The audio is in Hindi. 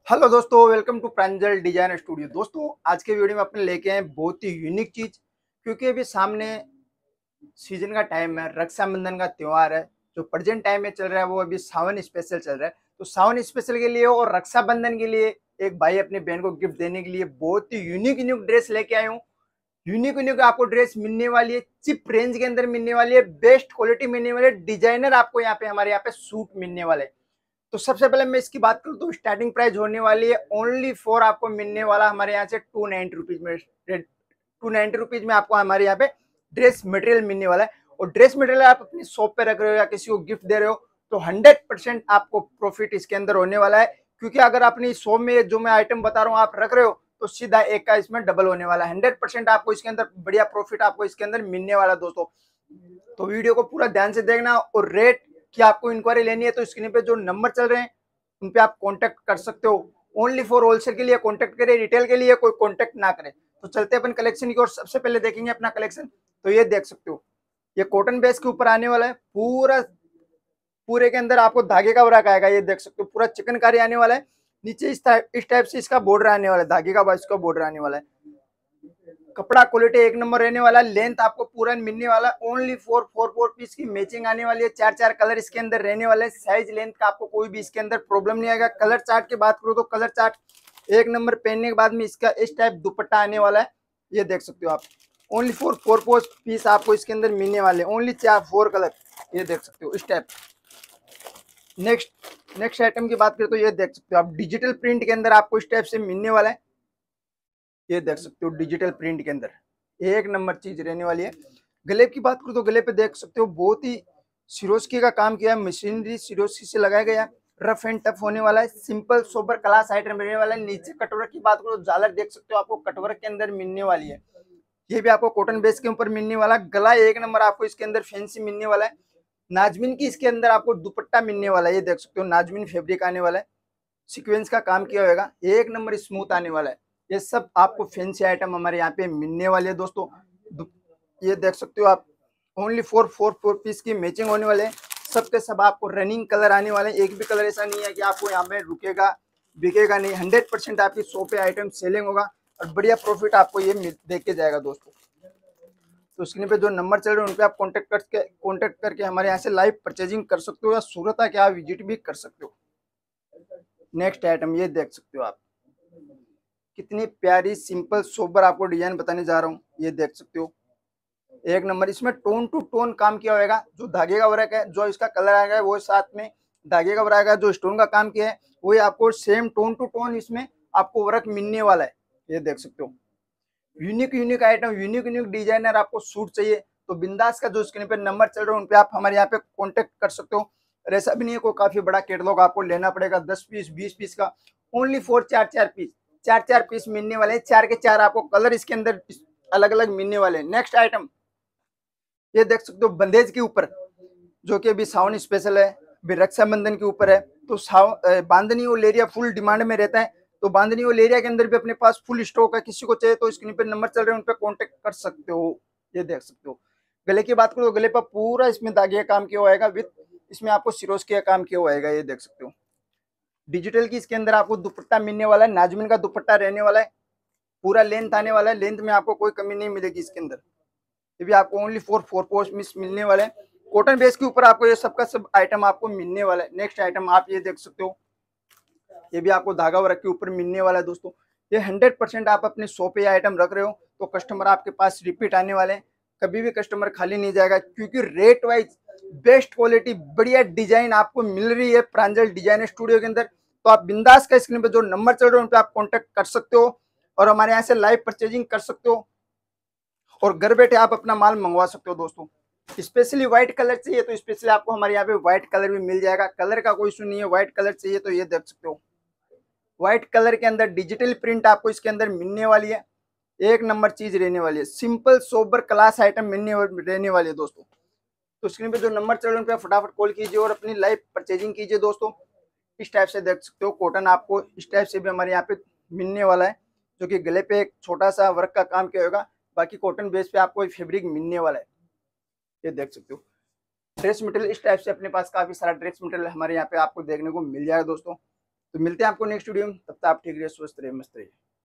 हेलो दोस्तों, welcome to Pranjal design studio. दोस्तों, आज के वीडियो में अपने लेके आए बहुत ही यूनिक चीज, क्योंकि अभी सामने सीजन का टाइम है, रक्षाबंधन का त्योहार है। जो प्रेजेंट टाइम में चल रहा है वो अभी सावन स्पेशल चल रहा है। तो सावन स्पेशल के लिए और रक्षाबंधन के लिए एक भाई अपनी बहन को गिफ्ट देने के लिए बहुत ही यूनिक यूनिक ड्रेस लेके आए हूँ। यूनिक यूनिक आपको ड्रेस मिलने वाली है, चिप रेंज के अंदर मिलने वाली है, बेस्ट क्वालिटी मिलने वाली है, डिजाइनर आपको यहाँ पे हमारे यहाँ पे सूट मिलने वाले हैं। तो सबसे पहले मैं इसकी बात करूँ तो स्टार्टिंग प्राइस होने वाली है ओनली फॉर, आपको मिलने वाला हमारे यहाँ से 290 रुपीज में। 290 रुपीज में आपको हमारे यहाँ पे ड्रेस मटेरियल मिलने वाला है। और ड्रेस मटेरियल आप अपनी शॉप पे रख रहे हो या किसी को गिफ्ट दे रहे हो तो 100% आपको प्रॉफिट इसके अंदर होने वाला है। क्योंकि अगर अपनी शॉप में जो मैं आइटम बता रहा हूँ आप रख रहे हो तो सीधा एक का इसमें डबल होने वाला है। 100% आपको इसके अंदर बढ़िया प्रॉफिट आपको इसके अंदर मिलने वाला है दोस्तों। तो वीडियो को पूरा ध्यान से देखना। और रेट की आपको इंक्वायरी लेनी है तो स्क्रीन पे जो नंबर चल रहे हैं उन पे आप कांटेक्ट कर सकते हो। ओनली फॉर होलसेल के लिए कांटेक्ट करें, रिटेल के लिए कोई कांटेक्ट ना करें। तो चलते अपन कलेक्शन की ओर। सबसे पहले देखेंगे अपना कलेक्शन। तो ये देख सकते हो, ये कॉटन बेस के ऊपर आने वाला है। पूरे के अंदर आपको धागे का वर्क आएगा। ये देख सकते हो पूरा चिकनकारी आने वाला है। नीचे इस टाइप से इसका बॉर्डर आने वाला है, धागे का बाइस का बॉर्डर आने वाला है। कपड़ा क्वालिटी एक नंबर रहने वाला है। लेंथ आपको पूरा मिलने वाला है। Only four four four piece की मैचिंग आने वाली है। चार चार कलर इसके अंदर रहने वाले हैं। साइज लेंथ का आपको कोई भी इसके अंदर प्रॉब्लम नहीं आएगा। कलर चार्ट की बात करूँ तो कलर चार्ट एक नंबर पहनने के बाद में इसका इस टाइप दुपट्टा आने वाला है। ये देख सकते हो आप। Only four four four piece आपको इसके अंदर मिलने वाले, ओनली चार फोर कलर। ये देख सकते हो इस टाइप। नेक्स्ट आइटम की बात करें तो ये देख सकते हो आप, डिजिटल प्रिंट के अंदर आपको इस टाइप से मिलने वाला है। ये देख सकते हो डिजिटल प्रिंट के अंदर एक नंबर चीज रहने वाली है। गले की बात करूँ तो गले पे देख सकते हो बहुत ही सिरोस्की का काम किया है। मशीनरी सिरोस्की से लगाया गया। रफ एंड टफ होने वाला है। सिंपल सोबर क्लास आइटम रहने वाला है। नीचे कटवर्क की बात करो, झालर देख सकते हो आपको कटवर्क के अंदर मिलने वाली है। ये भी आपको कॉटन बेस के ऊपर मिलने वाला। गला एक नंबर आपको इसके अंदर फैंसी मिलने वाला है। नाजमीन की इसके अंदर आपको दुपट्टा मिलने वाला है। ये देख सकते हो नाजमीन फैब्रिक आने वाला है। सीक्वेंस का काम किया होगा, एक नंबर स्मूथ आने वाला है। ये सब आपको फैंसी आइटम हमारे यहाँ पे मिलने वाले हैं दोस्तों। ये देख सकते हो आप, only four four four piece की मैचिंग होने वाले हैं। सब के सब आपको रनिंग कलर आने वाले हैं। एक भी कलर ऐसा नहीं है कि आपको यहाँ पे रुकेगा बिकेगा नहीं। 100% आपकी शॉप पे आइटम सेलिंग होगा और बढ़िया प्रॉफिट आपको ये देख के जाएगा दोस्तों। तो स्क्रीन पे जो नंबर चल रहे हैं उन पे आप कॉन्टेक्ट करके हमारे यहाँ से लाइव परचेजिंग कर सकते हो या सूरत आके आप विजिट भी कर सकते हो। नेक्स्ट आइटम ये देख सकते हो आप, कितनी प्यारी सिंपल सोबर आपको डिजाइन बताने जा रहा हूँ। ये देख सकते हो एक नंबर। इसमें टोन टू टोन काम किया होगा। जो धागे का वर्क है, जो इसका कलर आएगा वो साथ में धागे का वर्क आएगा। जो स्टोन का काम किया है वही आपको सेम टोन टू टोन इसमें आपको वर्क मिलने वाला है। ये देख सकते हो unique unique item, unique unique designer आपको सूट चाहिए तो बिंदास का जो स्क्रीन पे नंबर चल रहा है उन पे आप हमारे यहाँ पे कांटेक्ट कर सकते हो। और ऐसा भी नहीं है कोई काफी बड़ा कैटलॉग आपको लेना पड़ेगा 10 पीस 20 पीस का। ओनली फॉर चार चार पीस मिलने वाले हैं। चार के चार आपको कलर इसके अंदर अलग अलग मिलने वाले हैं। नेक्स्ट आइटम ये देख सकते हो बंदेज के ऊपर, जो कि अभी सावन स्पेशल है, अभी रक्षाबंधन के ऊपर है। तो बांधनी और लेरिया फुल डिमांड में रहता है। तो बांधनी और लेरिया के अंदर भी अपने पास फुल स्टॉक है। किसी को चाहिए तो स्क्रीन पे नंबर चल रहे हैं उन पे कांटेक्ट कर सकते हो। ये देख सकते हो गले की बात करो तो गले पर पूरा इसमें दागिया काम किया होगा विथ इसमें आपको सिरोस्की का काम किया होगा। ये देख सकते हो डिजिटल की इसके अंदर आपको दुपट्टा मिलने वाला है। नाजमीन का दुपट्टा रहने वाला है। पूरा लेंथ आने वाला है। लेंथ में आपको कोई कमी नहीं मिलेगी इसके अंदर। ये भी आपको ओनली फोर फोर पोस्ट मिस मिलने वाले हैं। कॉटन बेस के ऊपर आपको ये सबका सब आइटम आपको मिलने वाला है। नेक्स्ट आइटम आप ये देख सकते हो, ये भी आपको धागा वर्क के ऊपर मिलने वाला है दोस्तों। ये 100% आप अपने शॉप पे आइटम रख रहे हो तो कस्टमर आपके पास रिपीट आने वाले हैं। कभी भी कस्टमर खाली नहीं जाएगा, क्योंकि रेट वाइज बेस्ट क्वालिटी बढ़िया डिजाइन आपको मिल रही है प्रांजल डिजाइन स्टूडियो के अंदर। तो आप बिंदास का स्क्रीन पे जो नंबर चल रहे हैं उन पे आप कॉन्टेक्ट कर सकते हो और हमारे यहाँ से लाइव परचेजिंग कर सकते हो और घर बैठे आप अपना माल मंगवा सकते हो दोस्तों। स्पेशली व्हाइट कलर चाहिए तो स्पेशली आपको हमारे यहाँ पे व्हाइट कलर भी मिल जाएगा। कलर का कोई इशू नहीं है। व्हाइट कलर चाहिए तो ये देख सकते हो व्हाइट कलर के अंदर डिजिटल प्रिंट आपको इसके अंदर मिलने वाली है। एक नंबर चीज रहने वाली है। सिंपल सोबर क्लास आइटम रहने वाली है दोस्तों। तो स्क्रीन पे जो नंबर चल रहे हैं उन पे फटाफट कॉल कीजिए और अपनी लाइव परचेजिंग कीजिए दोस्तों। इस टाइप से देख सकते हो कॉटन आपको इस टाइप से भी हमारे यहाँ पे मिलने वाला है, जो कि गले पे एक छोटा सा वर्क का काम किया होगा। बाकी कॉटन बेस पे आपको फैब्रिक मिलने वाला है। ये देख सकते हो ड्रेस मटेरियल इस टाइप से अपने पास काफी सारा ड्रेस मटेरियल हमारे यहाँ पे आपको देखने को मिल जाएगा दोस्तों। तो मिलते हैं आपको नेक्स्ट वीडियो में, तब तक आप ठीक रहिए, स्वस्थ रहिए, मस्त रहिए।